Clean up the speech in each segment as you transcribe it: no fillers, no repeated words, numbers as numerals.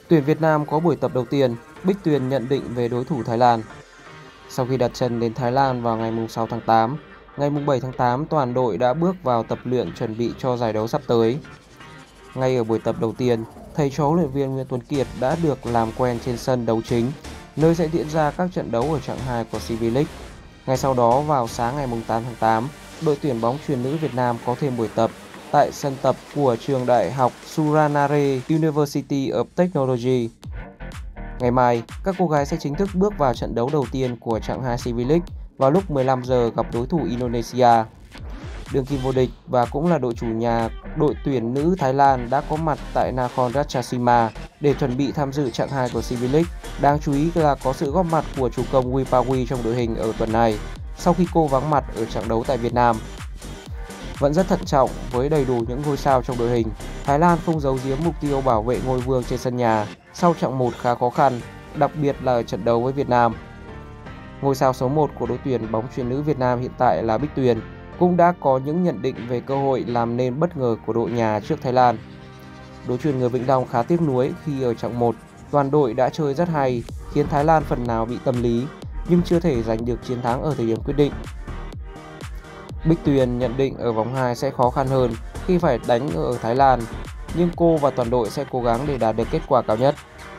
Tuyển Việt Nam có buổi tập đầu tiên, Bích Tuyền nhận định về đối thủ Thái Lan. Sau khi đặt chân đến Thái Lan vào ngày 6 tháng 8, ngày 7 tháng 8 toàn đội đã bước vào tập luyện chuẩn bị cho giải đấu sắp tới. Ngay ở buổi tập đầu tiên, thầy trò huấn luyện viên Nguyễn Tuấn Kiệt đã được làm quen trên sân đấu chính, nơi sẽ diễn ra các trận đấu ở chặng 2 của CV League. Ngay sau đó vào sáng ngày 8 tháng 8, đội tuyển bóng chuyền nữ Việt Nam có thêm buổi tập tại sân tập của trường đại học Suranare University of Technology. Ngày mai, các cô gái sẽ chính thức bước vào trận đấu đầu tiên của chặng 2 CV League vào lúc 15 giờ gặp đối thủ Indonesia. Đương kim vô địch và cũng là đội chủ nhà, đội tuyển nữ Thái Lan đã có mặt tại Nakhon Ratchasima để chuẩn bị tham dự chặng 2 của CV League. Đáng chú ý là có sự góp mặt của chủ công Wipawi trong đội hình ở tuần này, sau khi cô vắng mặt ở trận đấu tại Việt Nam. Vẫn rất thận trọng với đầy đủ những ngôi sao trong đội hình, Thái Lan không giấu giếm mục tiêu bảo vệ ngôi vương trên sân nhà sau chặng 1 khá khó khăn, đặc biệt là ở trận đấu với Việt Nam. Ngôi sao số 1 của đội tuyển bóng chuyền nữ Việt Nam hiện tại là Bích Tuyền cũng đã có những nhận định về cơ hội làm nên bất ngờ của đội nhà trước Thái Lan. Đối chuyền người Vĩnh Long khá tiếc nuối khi ở chặng 1, toàn đội đã chơi rất hay, khiến Thái Lan phần nào bị tâm lý, nhưng chưa thể giành được chiến thắng ở thời điểm quyết định. Bích Tuyền nhận định ở vòng 2 sẽ khó khăn hơn khi phải đánh ở Thái Lan, nhưng cô và toàn đội sẽ cố gắng để đạt được kết quả cao nhất.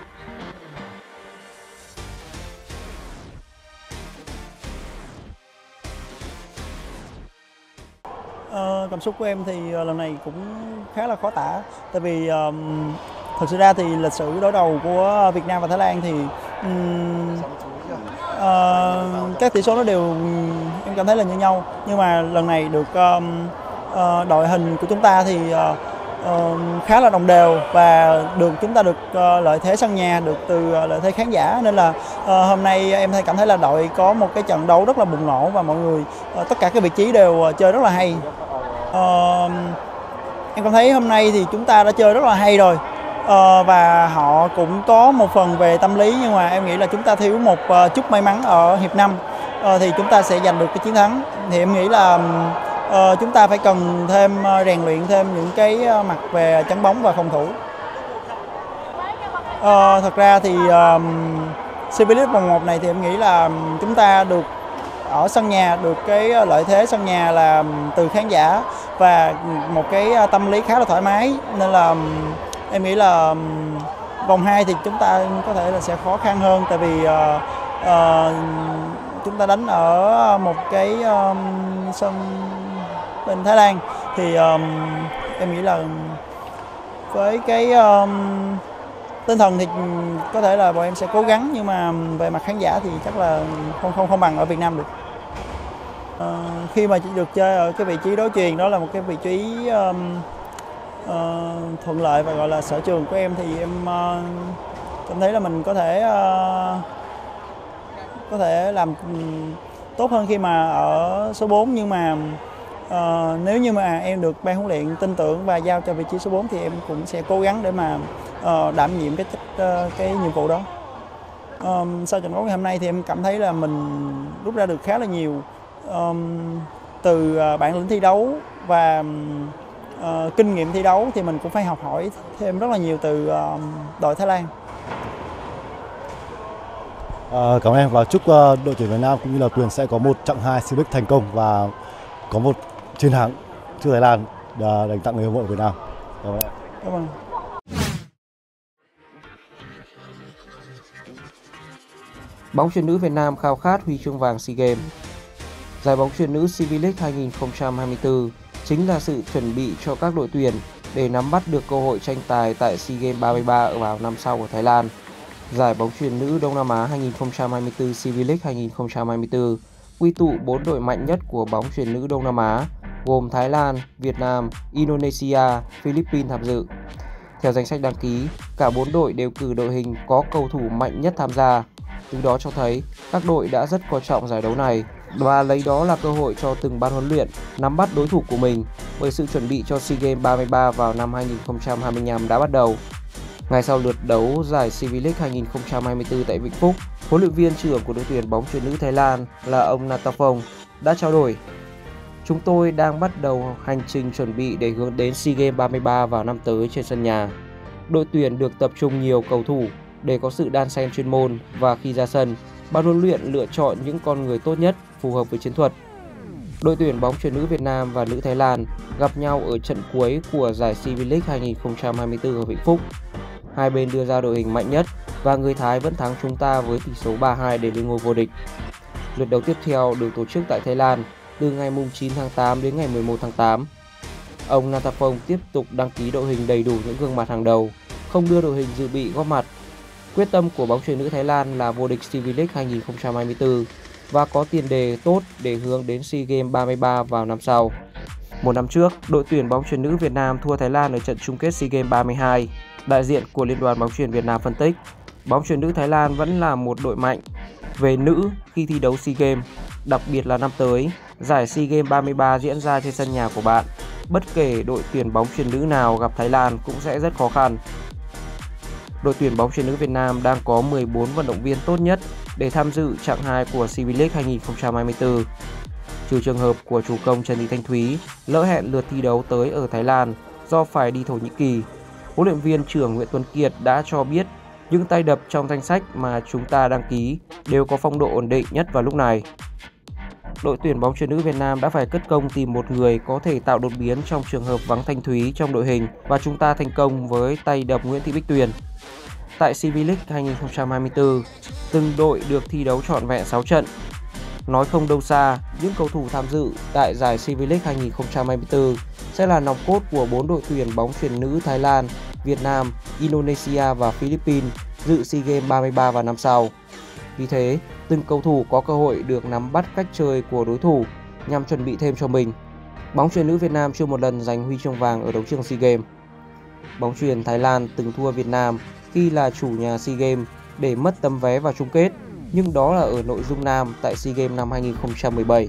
Cảm xúc của em thì lần này cũng khá là khó tả, tại vì thật sự ra thì lịch sử đối đầu của Việt Nam và Thái Lan thì các tỷ số nó đều em cảm thấy là như nhau, nhưng mà lần này được đội hình của chúng ta thì khá là đồng đều và chúng ta được lợi thế sân nhà, được từ lợi thế khán giả, nên là hôm nay em cảm thấy là đội có một cái trận đấu rất là bùng nổ và mọi người tất cả các vị trí đều chơi rất là hay. Em cảm thấy hôm nay thì chúng ta đã chơi rất là hay rồi, và họ cũng có một phần về tâm lý, nhưng mà em nghĩ là chúng ta thiếu một chút may mắn ở hiệp 5 thì chúng ta sẽ giành được cái chiến thắng. Thì em nghĩ là chúng ta phải cần thêm rèn luyện thêm những cái mặt về chắn bóng và phòng thủ. Thật ra thì CV League vòng 1 này thì em nghĩ là chúng ta được ở sân nhà, được cái lợi thế sân nhà là từ khán giả và một cái tâm lý khá là thoải mái, nên là em nghĩ là vòng 2 thì chúng ta có thể là sẽ khó khăn hơn, tại vì chúng ta đánh ở một cái sân bên Thái Lan thì em nghĩ là với cái tinh thần thì có thể là bọn em sẽ cố gắng, nhưng mà về mặt khán giả thì chắc là không bằng ở Việt Nam được. Khi mà được chơi ở cái vị trí đối chuyền, đó là một cái vị trí thuận lợi và gọi là sở trường của em, thì em cảm thấy là mình có thể làm tốt hơn khi mà ở số 4, nhưng mà nếu như mà em được ban huấn luyện tin tưởng và giao cho vị trí số 4 thì em cũng sẽ cố gắng để mà đảm nhiệm cái nhiệm vụ đó. Sau trận đấu ngày hôm nay thì em cảm thấy là mình rút ra được khá là nhiều từ bản lĩnh thi đấu và kinh nghiệm thi đấu, thì mình cũng phải học hỏi thêm rất là nhiều từ đội Thái Lan. Cảm ơn em và chúc đội tuyển Việt Nam cũng như là Tuyền sẽ có một chặng 2 CV League thành công và có một chiến thắng trước Thái Lan dành tặng người hâm mộ Việt Nam. Cảm ơn. Cảm ơn. Bóng chuyền nữ Việt Nam khao khát huy chương vàng SEA Games. Giải bóng chuyền nữ CV League 2024 chính là sự chuẩn bị cho các đội tuyển để nắm bắt được cơ hội tranh tài tại SEA Games 33 ở vào năm sau ở Thái Lan. Giải bóng chuyền nữ Đông Nam Á 2024 CV League 2024 quy tụ 4 đội mạnh nhất của bóng chuyền nữ Đông Nam Á, gồm Thái Lan, Việt Nam, Indonesia, Philippines tham dự. Theo danh sách đăng ký, cả 4 đội đều cử đội hình có cầu thủ mạnh nhất tham gia. Từ đó cho thấy các đội đã rất coi trọng giải đấu này và lấy đó là cơ hội cho từng ban huấn luyện nắm bắt đối thủ của mình, bởi sự chuẩn bị cho SEA Games 33 vào năm 2025 đã bắt đầu. Ngay sau lượt đấu giải CV League 2024 tại Vĩnh Phúc, huấn luyện viên trưởng của đội tuyển bóng chuyền nữ Thái Lan là ông Natapong đã trao đổi: "Chúng tôi đang bắt đầu hành trình chuẩn bị để hướng đến SEA Games 33 vào năm tới trên sân nhà. Đội tuyển được tập trung nhiều cầu thủ để có sự đan xen chuyên môn và khi ra sân, ban huấn luyện lựa chọn những con người tốt nhất phù hợp với chiến thuật. Đội tuyển bóng chuyền nữ Việt Nam và nữ Thái Lan gặp nhau ở trận cuối của giải CV League 2024 ở Vĩnh Phúc. Hai bên đưa ra đội hình mạnh nhất và người Thái vẫn thắng chúng ta với tỷ số 3-2 để lên ngôi vô địch. Lượt đấu tiếp theo được tổ chức tại Thái Lan từ ngày 9 tháng 8 đến ngày 11 tháng 8. Ông Nantapong tiếp tục đăng ký đội hình đầy đủ những gương mặt hàng đầu, không đưa đội hình dự bị góp mặt. Quyết tâm của bóng chuyền nữ Thái Lan là vô địch CV League 2024 và có tiền đề tốt để hướng đến SEA Games 33 vào năm sau. Một năm trước, đội tuyển bóng chuyền nữ Việt Nam thua Thái Lan ở trận chung kết SEA Games 32. Đại diện của Liên đoàn bóng chuyền Việt Nam phân tích, bóng chuyền nữ Thái Lan vẫn là một đội mạnh. Về nữ, khi thi đấu SEA Games, đặc biệt là năm tới, giải SEA Games 33 diễn ra trên sân nhà của bạn. Bất kể đội tuyển bóng chuyền nữ nào gặp Thái Lan cũng sẽ rất khó khăn. Đội tuyển bóng chuyền nữ Việt Nam đang có 14 vận động viên tốt nhất để tham dự chặng 2 của CV League 2024. Trừ trường hợp của chủ công Trần Thị Thanh Thúy lỡ hẹn lượt thi đấu tới ở Thái Lan do phải đi Thổ Nhĩ Kỳ, huấn luyện viên trưởng Nguyễn Tuấn Kiệt đã cho biết những tay đập trong danh sách mà chúng ta đăng ký đều có phong độ ổn định nhất vào lúc này. Đội tuyển bóng chuyền nữ Việt Nam đã phải cất công tìm một người có thể tạo đột biến trong trường hợp vắng Thanh Thúy trong đội hình và chúng ta thành công với tay đập Nguyễn Thị Bích Tuyền. Tại CV League 2024, từng đội được thi đấu trọn vẹn 6 trận. Nói không đâu xa, những cầu thủ tham dự tại giải CV League 2024 sẽ là nòng cốt của 4 đội tuyển bóng chuyền nữ Thái Lan, Việt Nam, Indonesia và Philippines dự SEA Games 33 vào năm sau. Vì thế, từng cầu thủ có cơ hội được nắm bắt cách chơi của đối thủ nhằm chuẩn bị thêm cho mình. Bóng chuyền nữ Việt Nam chưa một lần giành huy chương vàng ở đấu trường SEA Games. Bóng chuyền Thái Lan từng thua Việt Nam khi là chủ nhà SEA Games để mất tấm vé vào chung kết, nhưng đó là ở nội dung nam tại SEA Games năm 2017.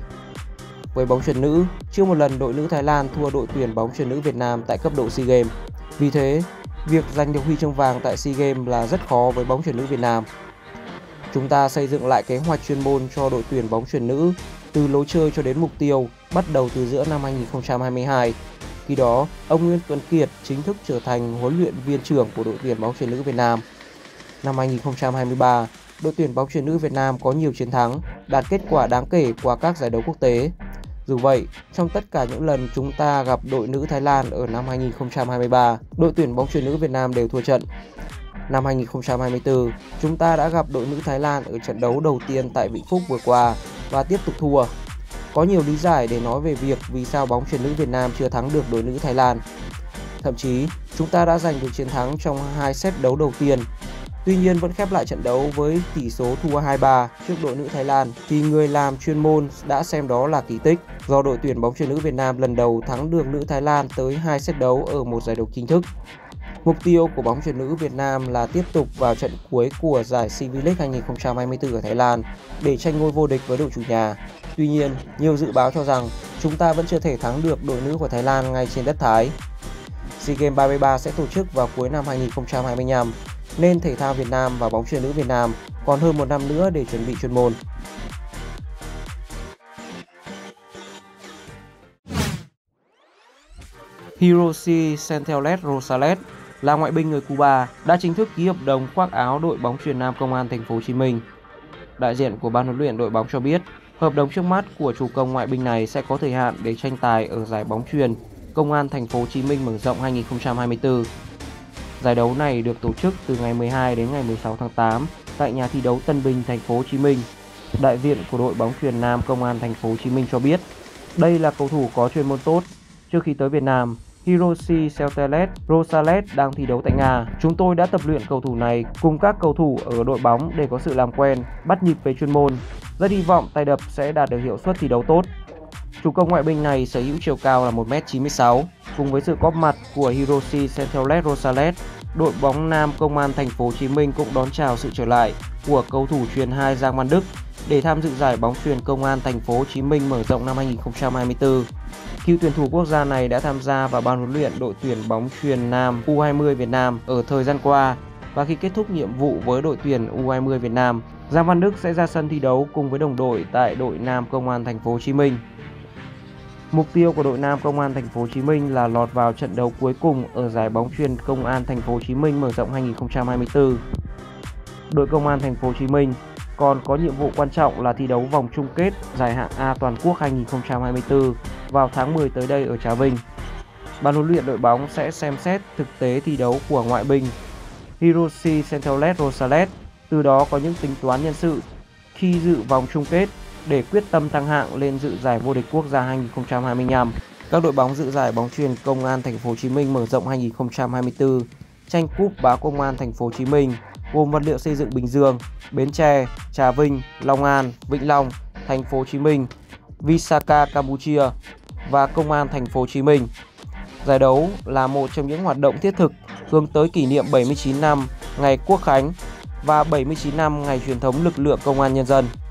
Với bóng chuyền nữ, chưa một lần đội nữ Thái Lan thua đội tuyển bóng chuyền nữ Việt Nam tại cấp độ SEA Games. Vì thế, việc giành được huy chương vàng tại SEA Games là rất khó với bóng chuyền nữ Việt Nam. Chúng ta xây dựng lại kế hoạch chuyên môn cho đội tuyển bóng chuyền nữ từ lối chơi cho đến mục tiêu bắt đầu từ giữa năm 2022. Khi đó, ông Nguyễn Tuấn Kiệt chính thức trở thành huấn luyện viên trưởng của đội tuyển bóng chuyền nữ Việt Nam. Năm 2023, đội tuyển bóng chuyền nữ Việt Nam có nhiều chiến thắng, đạt kết quả đáng kể qua các giải đấu quốc tế. Dù vậy, trong tất cả những lần chúng ta gặp đội nữ Thái Lan ở năm 2023, đội tuyển bóng chuyền nữ Việt Nam đều thua trận. Năm 2024, chúng ta đã gặp đội nữ Thái Lan ở trận đấu đầu tiên tại Vĩnh Phúc vừa qua và tiếp tục thua. Có nhiều lý giải để nói về việc vì sao bóng chuyền nữ Việt Nam chưa thắng được đội nữ Thái Lan. Thậm chí, chúng ta đã giành được chiến thắng trong 2 set đấu đầu tiên. Tuy nhiên vẫn khép lại trận đấu với tỷ số thua 2-3 trước đội nữ Thái Lan thì người làm chuyên môn đã xem đó là kỳ tích do đội tuyển bóng chuyền nữ Việt Nam lần đầu thắng được nữ Thái Lan tới 2 set đấu ở một giải đấu chính thức. Mục tiêu của bóng chuyền nữ Việt Nam là tiếp tục vào trận cuối của giải CV League 2024 ở Thái Lan để tranh ngôi vô địch với đội chủ nhà. Tuy nhiên, nhiều dự báo cho rằng chúng ta vẫn chưa thể thắng được đội nữ của Thái Lan ngay trên đất Thái. SEA Games 33 sẽ tổ chức vào cuối năm 2025, nên thể thao Việt Nam và bóng chuyền nữ Việt Nam còn hơn một năm nữa để chuẩn bị chuyên môn. Hiroshi Centellet Rosales là ngoại binh người Cuba đã chính thức ký hợp đồng khoác áo đội bóng chuyền nam Công an Thành phố Hồ Chí Minh. Đại diện của ban huấn luyện đội bóng cho biết, hợp đồng trước mắt của chủ công ngoại binh này sẽ có thời hạn để tranh tài ở giải bóng chuyền Công an Thành phố Hồ Chí Minh mở rộng 2024. Giải đấu này được tổ chức từ ngày 12 đến ngày 16 tháng 8 tại nhà thi đấu Tân Bình, Thành phố Hồ Chí Minh. Đại diện của đội bóng chuyền nam Công an Thành phố Hồ Chí Minh cho biết, đây là cầu thủ có chuyên môn tốt. Trước khi tới Việt Nam, Hiroshi Centellet Rosales đang thi đấu tại Nga. Chúng tôi đã tập luyện cầu thủ này cùng các cầu thủ ở đội bóng để có sự làm quen, bắt nhịp về chuyên môn. Rất hy vọng tay đập sẽ đạt được hiệu suất thi đấu tốt. Chủ công ngoại binh này sở hữu chiều cao là 1m96. Cùng với sự góp mặt của Hiroshi Centellet Rosales, đội bóng nam Công an Thành phố Hồ Chí Minh cũng đón chào sự trở lại của cầu thủ chuyền 2 Giang Văn Đức để tham dự giải bóng chuyền Công an Thành phố Hồ Chí Minh mở rộng năm 2024. Cựu tuyển thủ quốc gia này đã tham gia vào ban huấn luyện đội tuyển bóng chuyền nam U20 Việt Nam ở thời gian qua và khi kết thúc nhiệm vụ với đội tuyển U20 Việt Nam, Giang Văn Đức sẽ ra sân thi đấu cùng với đồng đội tại đội nam Công an Thành phố Hồ Chí Minh. Mục tiêu của đội nam Công an Thành phố Hồ Chí Minh là lọt vào trận đấu cuối cùng ở giải bóng chuyền Công an Thành phố Hồ Chí Minh mở rộng 2024. Đội Công an Thành phố Hồ Chí Minh còn có nhiệm vụ quan trọng là thi đấu vòng chung kết giải hạng A toàn quốc 2024 vào tháng 10 tới đây ở Trà Vinh. Ban huấn luyện đội bóng sẽ xem xét thực tế thi đấu của ngoại binh Hiroshi Centaulet Rosales, từ đó có những tính toán nhân sự khi dự vòng chung kết để quyết tâm thăng hạng lên dự giải vô địch quốc gia 2025. Các đội bóng dự giải bóng chuyền Công an Thành phố Hồ Chí Minh mở rộng 2024 tranh cúp Bá Công an Thành phố Hồ Chí Minh gồm Vật liệu xây dựng Bình Dương, Bến Tre, Trà Vinh, Long An, Vĩnh Long, Thành phố Hồ Chí Minh, Visaka Campuchia và Công an Thành phố Hồ Chí Minh. Giải đấu là một trong những hoạt động thiết thực hướng tới kỷ niệm 79 năm ngày Quốc khánh và 79 năm ngày truyền thống lực lượng Công an Nhân dân.